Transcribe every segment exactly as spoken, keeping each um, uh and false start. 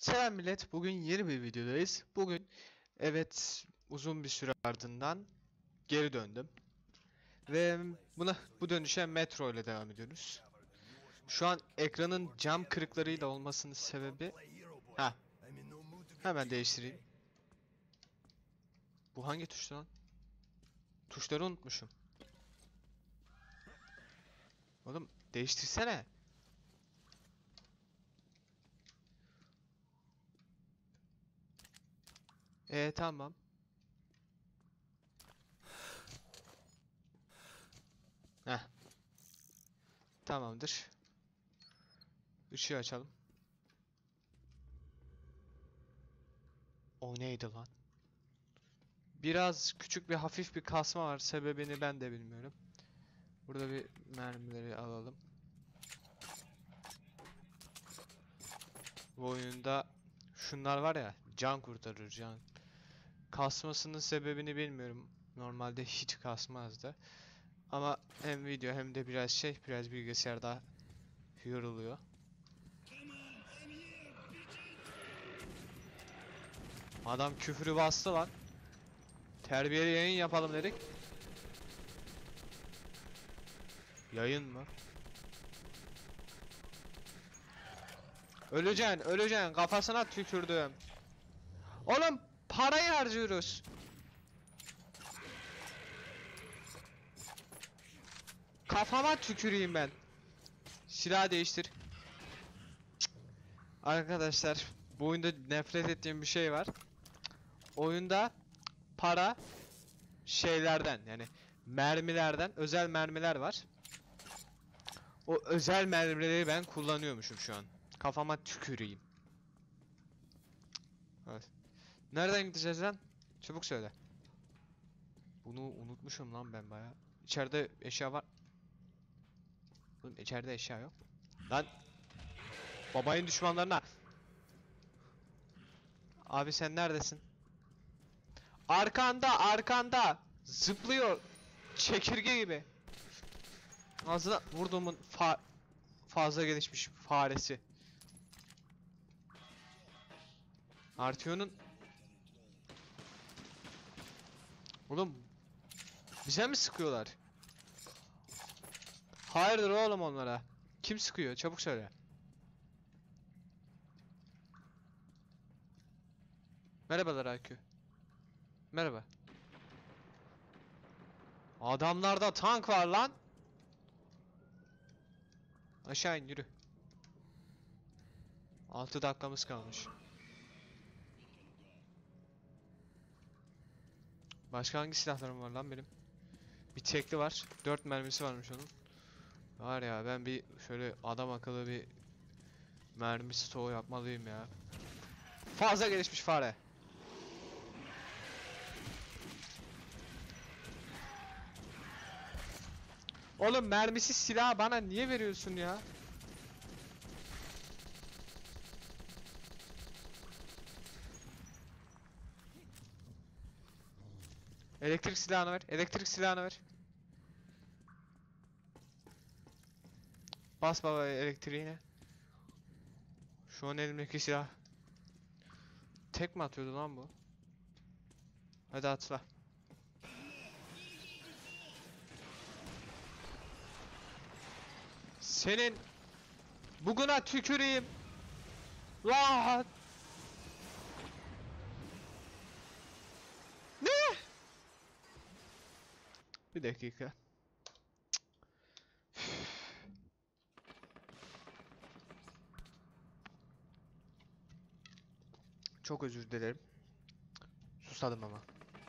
Selam millet, bugün yeni bir videodayız. Bugün evet uzun bir süre ardından geri döndüm. Ve buna bu dönüşe metro ile devam ediyoruz. Şu an ekranın cam kırıklarıyla olmasının sebebi... Ha, hemen değiştireyim. Bu hangi tuş lan? Tuşları unutmuşum. Oğlum değiştirsene. Ee tamam. Heh. Tamamdır. Işığı açalım. O neydi lan? Biraz küçük bir hafif bir kasma var. Sebebini ben de bilmiyorum. Burada bir mermileri alalım. Bu oyunda şunlar var ya, can kurtarır can. Kasmasının sebebini bilmiyorum. Normalde hiç kasmazdı. Ama hem video hem de biraz şey, biraz bilgisayarda yoruluyor. Adam küfürü bastı lan. Terbiyeli yayın yapalım dedik. Yayın mı? Öleceksin, öleceksin. Kafasına tükürdüm. Oğlum parayı harcıyoruz. Kafama tüküreyim ben. Silah değiştir. Arkadaşlar, bu oyunda nefret ettiğim bir şey var. Oyunda para şeylerden, yani mermilerden, özel mermiler var. O özel mermileri ben kullanıyormuşum şu an. Kafama tüküreyim. Evet. Nereden gideceğiz lan? Çabuk söyle. Bunu unutmuşum lan ben bayağı. İçeride eşya var. Oğlum içeride eşya yok. Lan babayın düşmanlarına. Abi sen neredesin? Arkanda, arkanda. Zıplıyor. Çekirge gibi. Ağzına vurduğumun fa fazla gelişmiş faresi. Artio'nun... Oğlum bize mi sıkıyorlar? Hayırdır oğlum onlara? Kim sıkıyor? Çabuk söyle. Merhabalar A Q. Merhaba. Adamlarda tank var lan. Aşağı in yürü. altı dakikamız kalmış. Başka hangi silahlarım var lan benim? Bir tekli var. dört mermisi varmış onun. Var ya, ben bir şöyle adam akıllı bir mermi stoğu yapmalıyım ya. Fazla gelişmiş fare. Oğlum mermisiz silah bana niye veriyorsun ya? Elektrik silahını ver. Elektrik silahını ver. Bas baba elektriğine. Şu an elimdeki silah. Tek mi atıyordu lan bu? Hadi atla. Senin buguna tüküreyim. Rahat. Ne? Bir dakika. Çok özür dilerim. Susadım ama.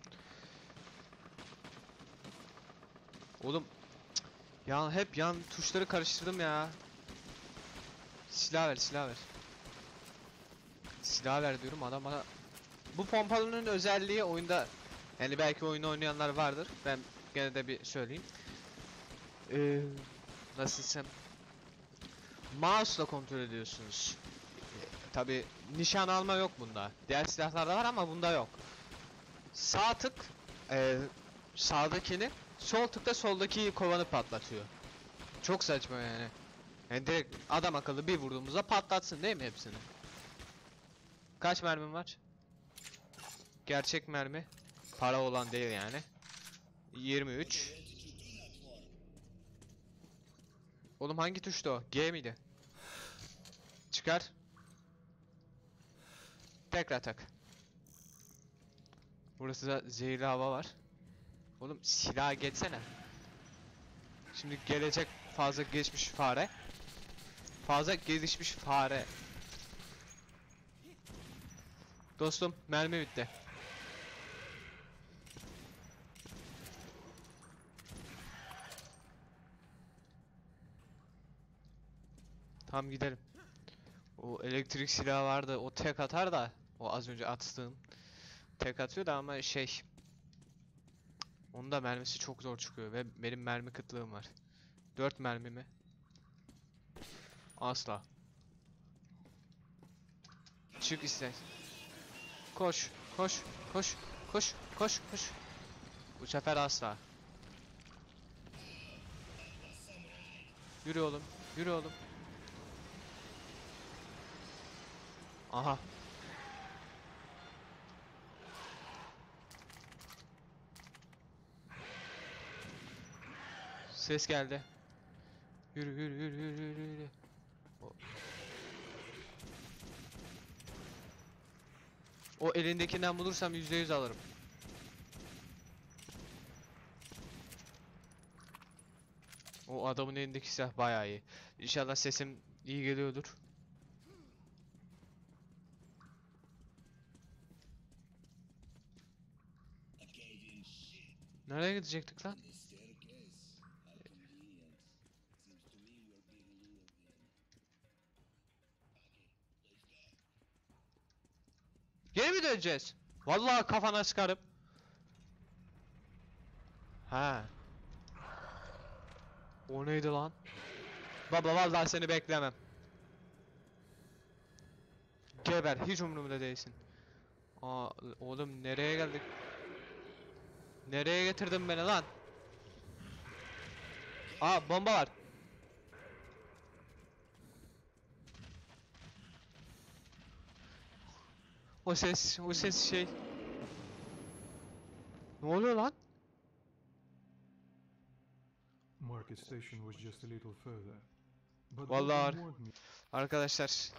Oğlum ya hep yan tuşları karıştırdım ya. Silah ver, silah ver. Silah ver diyorum, adam bana. Bu pompalının özelliği oyunda, yani belki oyunu oynayanlar vardır. Ben gene de bir söyleyeyim. Ee, nasıl desem, mouse'la kontrol ediyorsunuz. Ee, Tabi nişan alma yok bunda. Diğer silahlarda var ama bunda yok. Sağ tık e, sağdakini, sol tıkta soldaki kovanı patlatıyor. Çok saçma yani. Yani direkt adam akıllı bir vurduğumuzda patlatsın değil mi hepsini? Kaç mermim var? Gerçek mermi. Para olan değil yani. yirmi üç. Oğlum hangi tuştu o? G miydi? Çıkar. Tekrar tak. Burası da zehirli hava var. Oğlum silaha geçsene. Şimdi gelecek fazla geçmiş fare. Fazla gelişmiş fare. Dostum mermi bitti. Tamam gidelim. O elektrik silahı vardı. O tek atar da. O az önce attığım. Tek atıyor da ama şey. Onun da mermisi çok zor çıkıyor ve benim mermi kıtlığım var. dört mermi mi? Asla. Çık iste. Koş, koş, koş, koş, koş, koş. Bu sefer asla. Yürü oğlum, yürü oğlum. Aha. Ses geldi. Yürü, yürü, yürü, yürü, yürü, yürü. O, o elindekinden bulursam yüzde yüz alırım. O adamın elindeki silah bayağı iyi. İnşallah sesim iyi geliyordur. Nereye gidecektik lan? Geri mi döneceğiz? Vallahi kafana sıkarım. Ha. O neydi lan? Baba vallahi seni beklemem. Geber, hiç umurumda değilsin. Aa, oğlum nereye geldik? Nereye getirdin beni lan? Aa, bomba var. O ses, o ses şey. Ne oluyor lan? Market station was just a little further. But Vallahi Bolton warned me. arkadaşlar.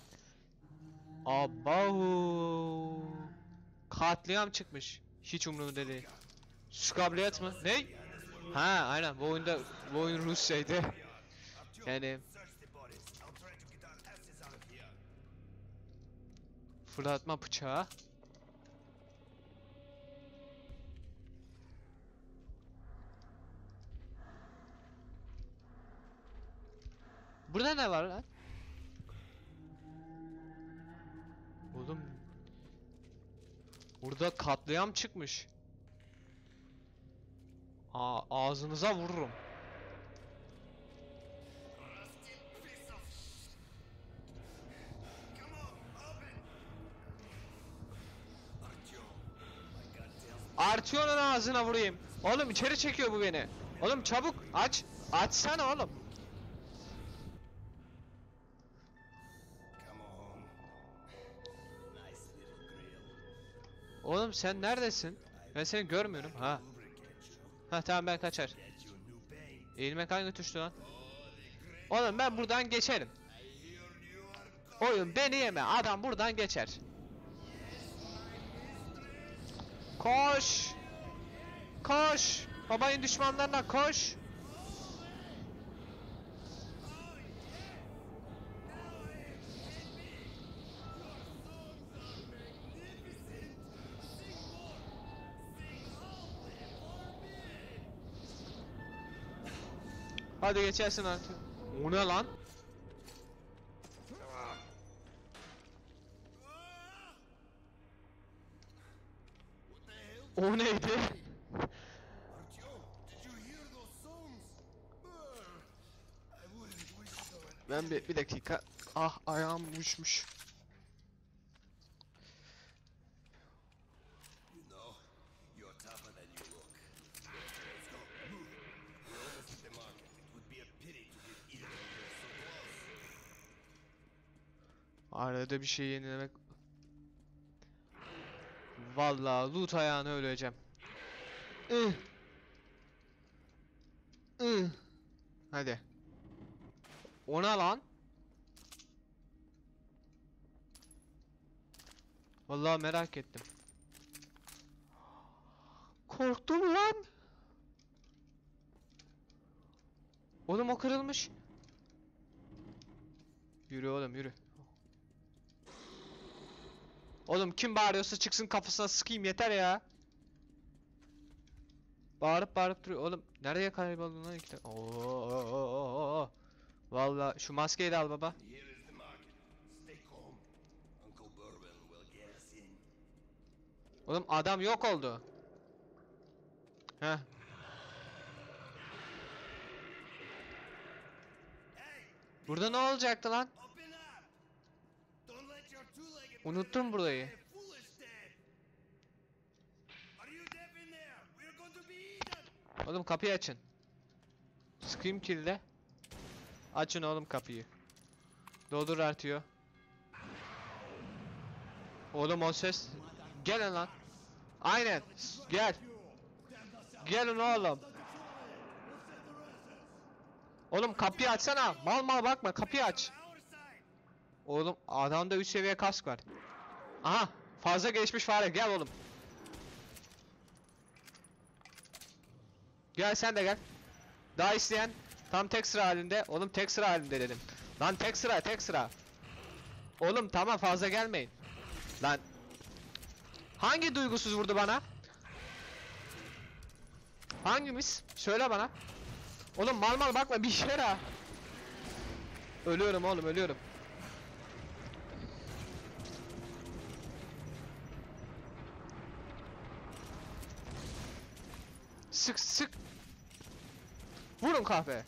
Abahu. Katliam çıkmış. Hiç umurumda değil. Şu kabiliyet mı? Ne? Ha, aynen. Bu oyunda bu oyun Rusçaydı. Yani fırlatma bıçağı. Burada ne var lan? Oğlum. Burada katliam çıkmış. Aa, ağzınıza vururum. Artyom'un ağzına vurayım. Oğlum içeri çekiyor bu beni. Oğlum çabuk aç. Açsana oğlum. Oğlum sen neredesin? Ben seni görmüyorum. Ha. Ha tamam ben kaçar. Eğilmek hangi tuştu lan? Oğlum ben buradan geçerim. Oyun beni yeme. Adam buradan geçer. Koş. Koş. Babayın düşmanlarına koş. Hadi geçersin artık. O ne lan? O neydi? Ben bir, bir dakika. Ah ayağım uçmuş. Arada bir şey yenilemek. Vallahi loot ayağına öleceğim. Ih. Ih. Hadi. Ona lan. Vallahi merak ettim. Korktum lan. Oğlum o kırılmış. Yürü oğlum yürü. Oğlum kim bağırıyorsa çıksın kafasına sıkayım yeter ya. Bağırıp bağırıp duruyor. Oğlum nereye kayboldun lan iki tane? Oo, oo, oo, oo. Vallahi şu maskeyi de al baba. Oğlum adam yok oldu. Heh. Burada ne olacaktı lan? Unuttum burayı. Oğlum kapıyı açın. Sıkayım kilde. Açın oğlum kapıyı. Doldur artıyor. Oğlum o ses. Gelin lan. Aynen. Gel. Gelin oğlum. Oğlum kapıyı açsana. Mal mal bakma kapıyı aç. Oğlum adamda üç seviye kask var. Aha fazla gelişmiş fare gel oğlum. Gel sen de gel. Daha isteyen tam tek sıra halinde. Oğlum tek sıra halinde dedim. Lan tek sıra tek sıra. Oğlum tamam fazla gelmeyin. Lan. Hangi duygusuz vurdu bana? Hangimiz? Söyle bana. Oğlum mal mal bakma bir işe yarar. Ölüyorum oğlum ölüyorum. Sık sık. Vurun kahve.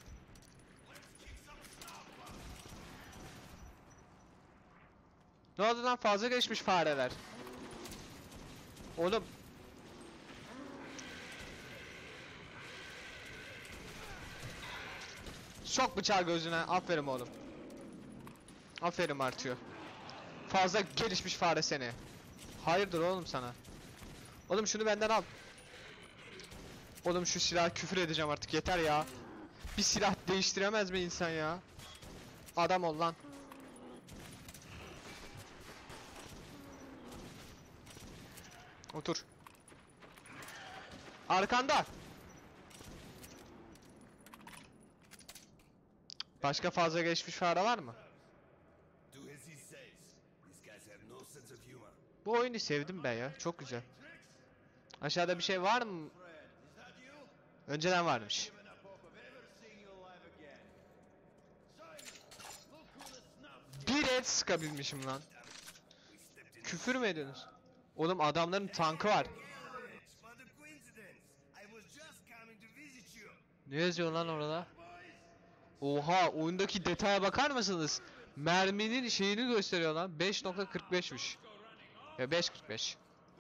Ne oldu lan fazla geçmiş fareler. Oğlum. Sok bıçağı gözüne. Aferin oğlum. Aferin artıyor. Fazla gelişmiş fare seni. Hayırdır oğlum sana. Oğlum şunu benden al. Oğlum şu silah küfür edeceğim artık yeter ya. Bir silah değiştiremez mi insan ya? Adam ol lan. Otur. Arkanda. Başka fazla geçmiş fare var mı? Bu oyunu sevdim ben ya. Çok güzel. Aşağıda bir şey var mı? Önceden varmış. Bir et sıkabilmişim lan. Küfür mü ediyorsunuz? Oğlum adamların tankı var. Ne yazıyor lan orada? Oha oyundaki detaya bakar mısınız? Merminin şeyini gösteriyor lan. beş nokta kırk beşmiş. Ya beş kırk beş.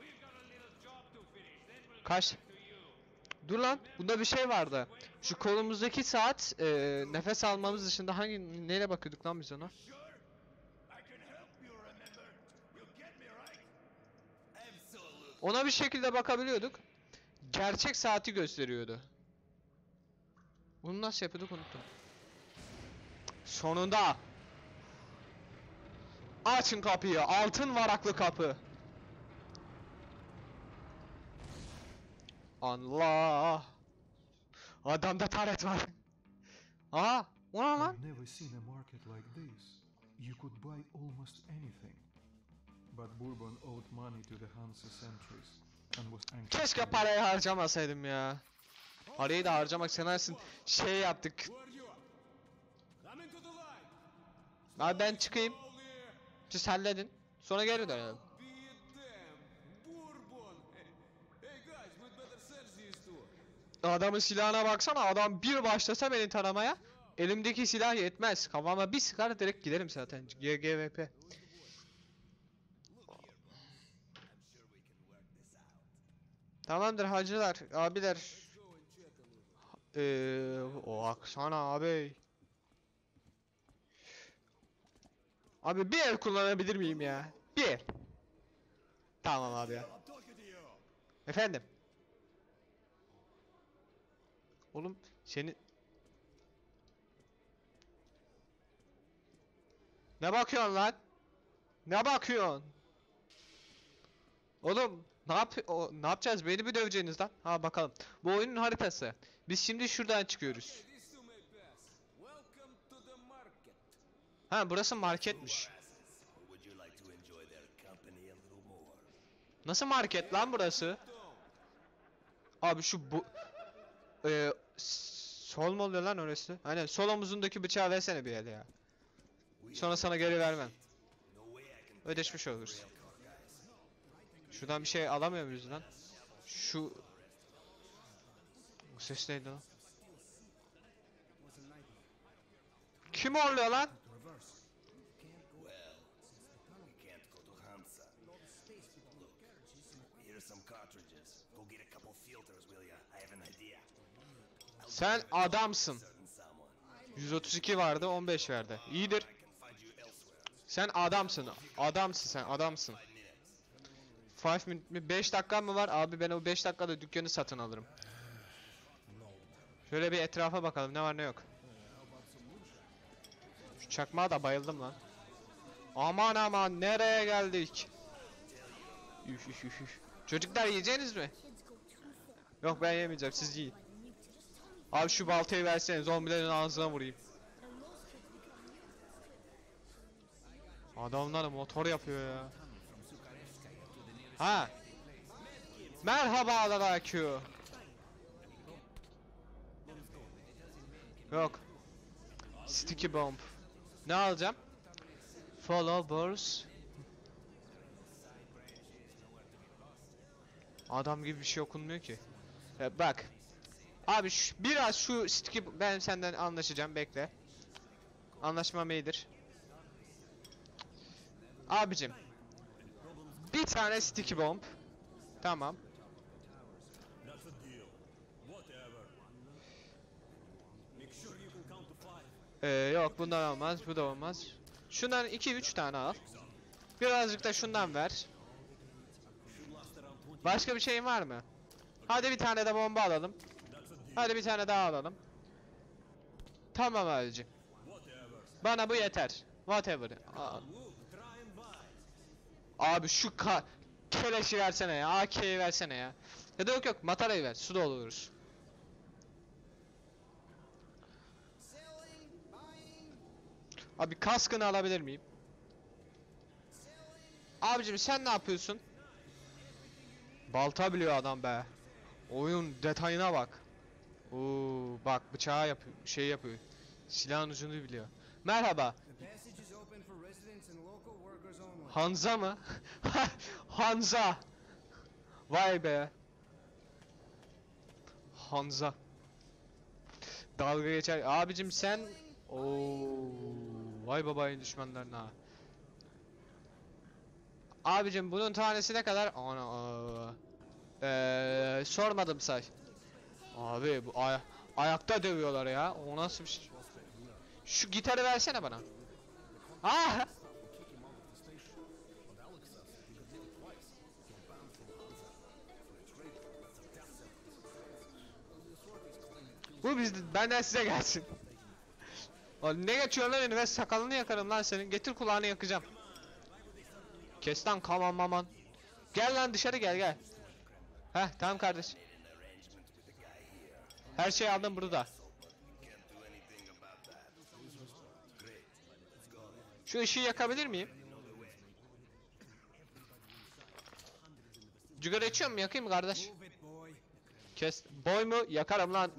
Kaç? Dur lan. Bunda bir şey vardı. Şu kolumuzdaki saat e, nefes almamız dışında hangi neyle bakıyorduk lan biz ona? Ona bir şekilde bakabiliyorduk. Gerçek saati gösteriyordu. Bunu nasıl yapıyorduk unuttum. Sonunda. Açın kapıyı. Altın varaklı kapı. Allah. Adamda taret var. Aa, o ne lan? I've never seen a market like this. You could buy almost anything. But Bourbon owed money to the Hansa sentries and was anxious. Keşke parayı harcamasaydım ya. Parayı da harcamak sanırsın. Şey yaptık. Abi ben çıkayım. Siz halledin. Sonra geri dönelim. Adamın silahına baksana. Adam bir başlasa beni taramaya. Elimdeki silah yetmez. Kafama bir sıkar direkt giderim zaten. G G V P. Tamamdır hacılar, abiler. Eee, o aksana abi. Abi bir el kullanabilir miyim ya? Bir el. Tamam abi ya. Efendim. Oğlum seni... Ne bakıyorsun lan? Ne bakıyorsun? Oğlum ne yap o, ne yapacağız? Beni mi döveceğiniz lan? Ha bakalım. Bu oyunun haritası. Biz şimdi şuradan çıkıyoruz. Ha burası marketmiş. Nasıl market lan burası? Abi şu bu Ee, sol mu oluyor lan orası? Aynen sol omuzundaki bıçağı versene bir el ya. Sonra sana geri vermem. Ödeşmiş oluruz. Şuradan bir şey alamıyor muyuz lan? Şu... Bu ses neydi lan? Kim oluyor lan? Sen adamsın. yüz otuz iki vardı, on beş verdi. İyidir. Sen adamsın. Adamsın sen, adamsın. beş minute mi? beş dakika mı var? Abi ben o beş dakikada dükkanı satın alırım. Şöyle bir etrafa bakalım ne var ne yok. Şu çakmağa da bayıldım lan. Aman aman nereye geldik? Üf üf üf üf. Çocuklar yiyeceğiniz mi? Yok ben yemeyeceğim siz yiyin. Abi şu baltayı versene zombilerin ağzına vurayım. Adamlar motor yapıyor ya. Ha. Merhabalar A Q. Yok. Sticky bomb. Ne alacağım? Followers. Adam gibi bir şey okunmuyor ki. Ya bak. Abi şu, biraz şu sticky ben senden anlaşacağım bekle. Anlaşmam iyidir. Abicim. Bir tane sticky bomb. Tamam. Ee, yok bundan olmaz, bu da olmaz. Şundan iki üç tane al. Birazcık da şundan ver. Başka bir şeyin var mı? Hadi bir tane de bomba alalım. Hadi bir tane daha alalım. Tamam abicim. Bana bu yeter. Whatever. Aa. Abi şu ka keleşi versene ya. A K'yi versene ya. Ya da yok yok matarayı ver. Su doluruz. Abi kaskını alabilir miyim? Abicim sen ne yapıyorsun? Balta biliyor adam be. Oyun detayına bak. Oo bak bıçağı yapıyor, şey yapıyor. Silahın ucunu biliyor. Merhaba. Hanza mı? Hanza. Vay be. Hanza. Dalga geçer. Abicim sen Oo vay babayın düşmanlarına. Abicim bunun tanesi ne kadar? Ana. Eee sormadım say. Abi bu ay ayakta dövüyorlar ya. O nasıl bir şey? Şu gitarı versene bana. Ah! Bu biz benden size gelsin. Oğlum ne geçiyor lan önüme sakalını yakarım lan senin. Getir kulağını yakacağım. Kes lan kaman maman. Gel lan dışarı gel gel. Heh tamam kardeş. Her şeyi aldım burada. Şu ışığı yakabilir miyim? Cigara içiyor mu? Yakayım mı kardeş? Kes. Boy mu? Yakarım lan.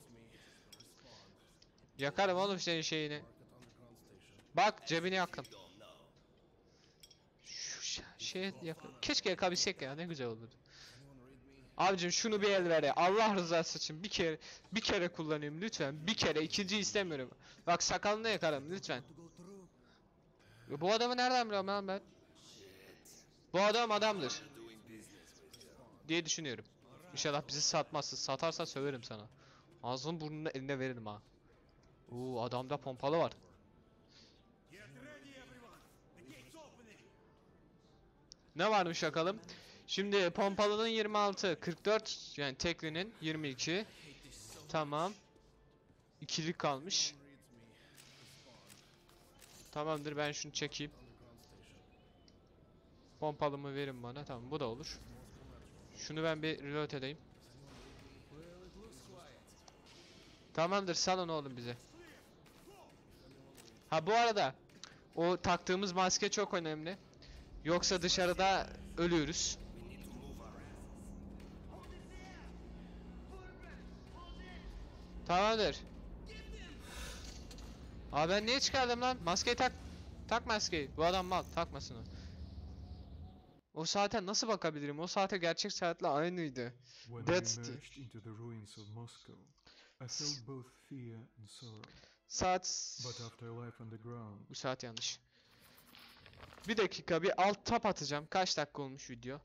Yakarım oğlum senin şeyini. Bak cebini yaktım. Şu şey yakın. Keşke yakabilsek ya ne güzel olurdu. Abicim şunu bir el ver ya. Allah rızası için bir kere bir kere kullanayım lütfen. Bir kere ikinci istemiyorum. Bak sakalını yakarım lütfen. Ya bu adamı nereden biliyorum lan ben? Bu adam adamdır. Diye düşünüyorum. İnşallah bizi satmazsın. Satarsa söverim sana. Ağzının burnunu eline veririm ha. Oo adamda pompalı var. Ne varmış bakalım? Şimdi pompalının yirmi altı, kırk dört yani teklinin yirmi iki. Tamam. İkilik kalmış. Tamamdır, ben şunu çekeyim. Pompalımı verin bana. Tamam, bu da olur. Şunu ben bir reload edeyim. Tamamdır, salın oğlum bize. Ha bu arada o taktığımız maske çok önemli. Yoksa dışarıda ölüyoruz. Tamamdır. Aa ben niye çıkardım lan? Maskeyi tak. Tak maskeyi. Bu adam mal. Takmasın o. O saate nasıl bakabilirim? O saate gerçek saatle aynıydı. When That's I the- emerged into the ruins of Moscow, I felt both fear and sorrow. Saat... But after life underground, Bu saat yanlış. Bir dakika, bir alt tab atacağım. Kaç dakika olmuş video?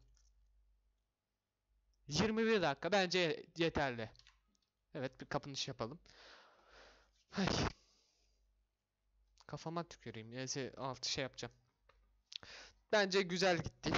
yirmi bir dakika. Bence yeterli. Evet, bir kapanış yapalım. Hay. Kafama tüküreyim. Neyse, altı şey yapacağım. Bence güzel gitti.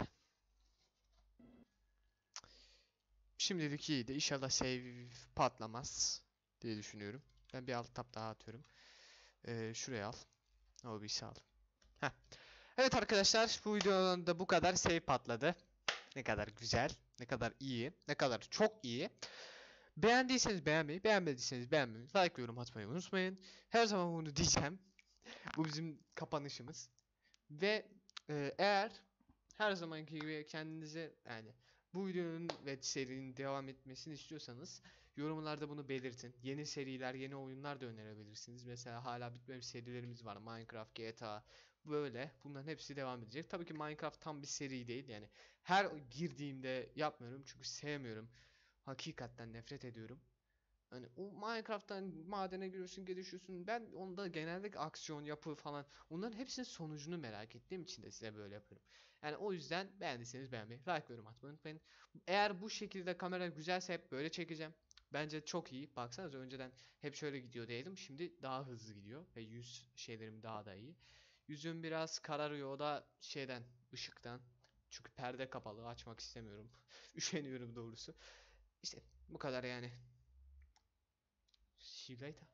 Şimdilik iyiydi. İnşallah save patlamaz diye düşünüyorum. Ben bir alt tab daha atıyorum. Ee, şuraya al. O bir al. Heh. Evet arkadaşlar, bu videoda da bu kadar. Save patladı. Ne kadar güzel, ne kadar iyi, ne kadar çok iyi. Beğendiyseniz beğenmeyi, beğenmediyseniz beğenmeyi, like ve yorum atmayı unutmayın. Her zaman bunu diyeceğim. Bu bizim kapanışımız. Ve e, eğer her zamanki gibi kendinize, yani bu videonun ve serinin devam etmesini istiyorsanız yorumlarda bunu belirtin. Yeni seriler, yeni oyunlar da önerebilirsiniz. Mesela hala bitmemiş serilerimiz var. Minecraft, G T A, böyle. Bunların hepsi devam edecek. Tabii ki Minecraft tam bir seri değil. Yani her girdiğimde yapmıyorum çünkü sevmiyorum. Hakikaten nefret ediyorum. Hani o Minecraft'tan madene giriyorsun, gelişiyorsun. Ben onda genelde aksiyon, yapı falan, onların hepsinin sonucunu merak ettiğim için de size böyle yapıyorum. Yani o yüzden beğendiyseniz beğenmeyi, like ve yorum atmayı unutmayın. Eğer bu şekilde kamera güzelse hep böyle çekeceğim. Bence çok iyi. Baksanıza, önceden hep şöyle gidiyor diyelim. Şimdi daha hızlı gidiyor ve yüz şeylerim daha da iyi. Yüzüm biraz kararıyor, o da şeyden, ışıktan. Çünkü perde kapalı, açmak istemiyorum. Üşeniyorum doğrusu. İşte bu kadar yani. See you later.